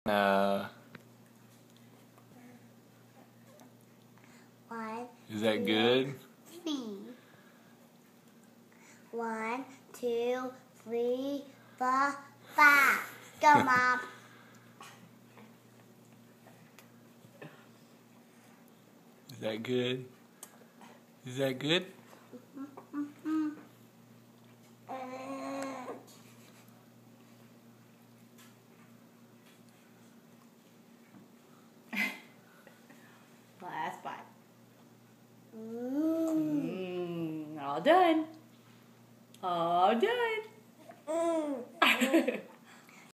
Uh, One, is that good? 3. 1, 2, 3, 4, 5. Go, Mom. Is that good? Is that good? Last bite. All done. All done.